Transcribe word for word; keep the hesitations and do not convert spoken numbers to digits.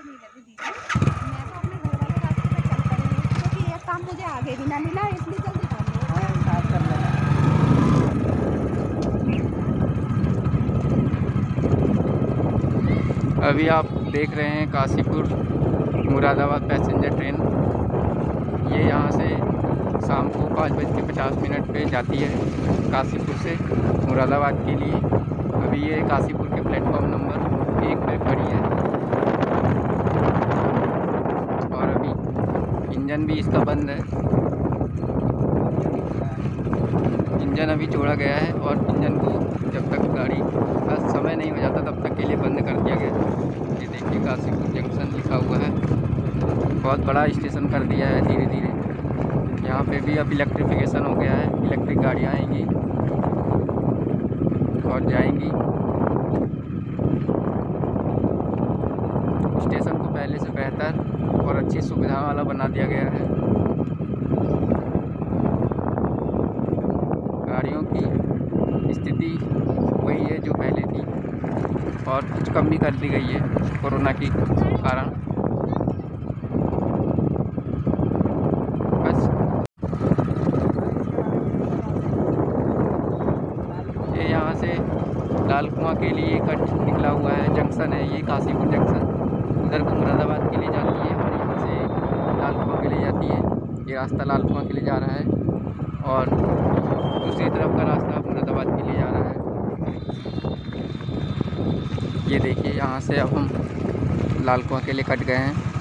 तो नहीं लगी दीदी, मैं तो अपने घर वाले रास्ते पे चल पड़ी हूँ क्योंकि ये काम मुझे आगे भी ना मिला, इसलिए जल्दी कर लो। हाँ, स्टार्ट कर लेना। अभी आप देख रहे हैं काशीपुर मुरादाबाद पैसेंजर ट्रेन। ये यहाँ से शाम को पाँच बज के पचास मिनट पर जाती है काशीपुर से मुरादाबाद के लिए। अभी ये काशीपुर के प्लेटफॉर्म नंबर एक पे खड़ी है और अभी इंजन भी इसका बंद है। इंजन अभी जोड़ा गया है और इंजन को जब तक गाड़ी का समय नहीं हो जाता तब तक के लिए बंद कर दिया गया। ये देखिए काशीपुर जंक्शन लिखा हुआ है, बहुत बड़ा स्टेशन कर दिया है धीरे धीरे। यहाँ पे भी अब इलेक्ट्रिफिकेशन हो गया है, इलेक्ट्रिक गाड़ियाँ आएंगी और जाएंगी। स्टेशन को पहले से बेहतर और अच्छी सुविधा वाला बना दिया गया है। गाड़ियों की स्थिति वही है जो पहले थी और कुछ कम भी कर दी गई है कोरोना के कारण। बस ये यहाँ से लाल कुआं के लिए कट निकला हुआ है, जंक्शन है ये काशीपुर जंक्शन। उधर को मुरादाबाद के लिए जाती है और यहाँ से लाल कुआं के लिए जाती है। ये रास्ता लाल कुआं के लिए जा रहा है और दूसरी तरफ का रास्ता मुरादाबाद के लिए जा रहा है। ये देखिए यहाँ से अब हम लाल कुआं के लिए कट गए हैं।